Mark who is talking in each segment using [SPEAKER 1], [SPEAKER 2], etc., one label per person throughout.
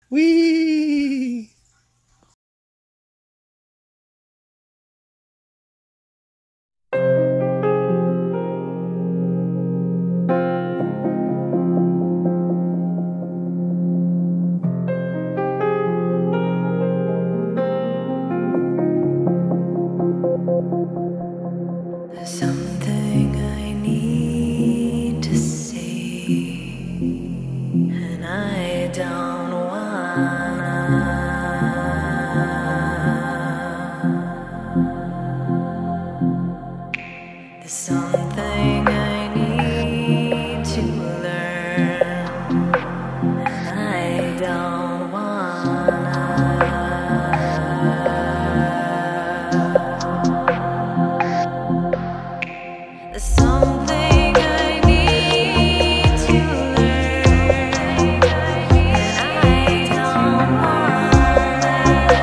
[SPEAKER 1] Whee!
[SPEAKER 2] There's something I need to see, and I don't wanna. There's something I need to learn, and I don't wanna. There's something I need to learn, and I don't wanna.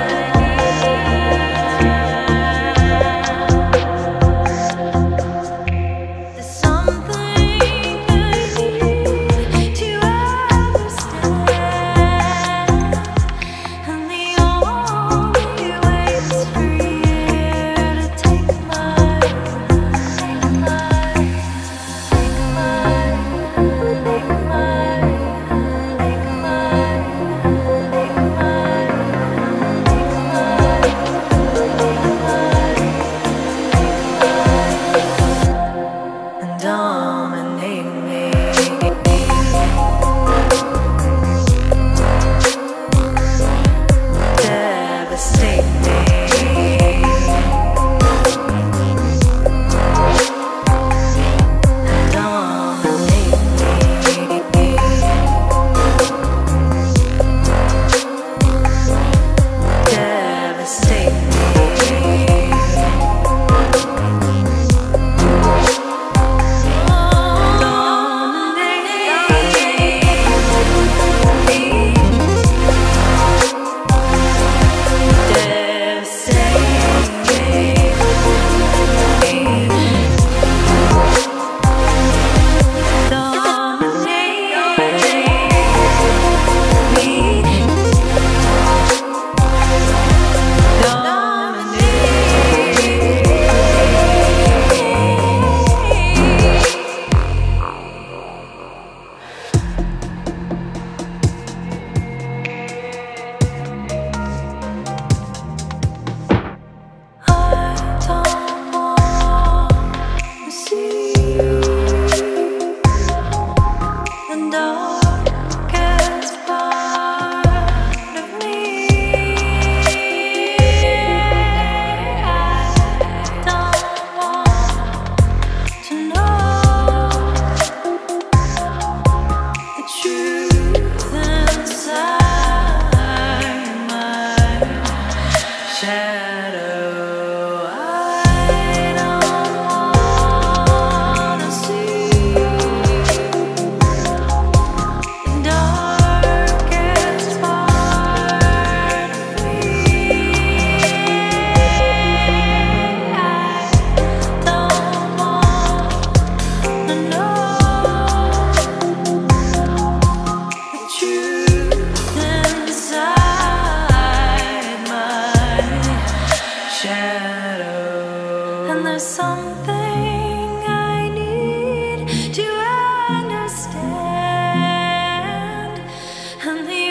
[SPEAKER 2] There's something I need to understand, and the only way is for you to take my and dominate me. Devastate me. And dominate me. Devastate me. And there's something I need to understand, and the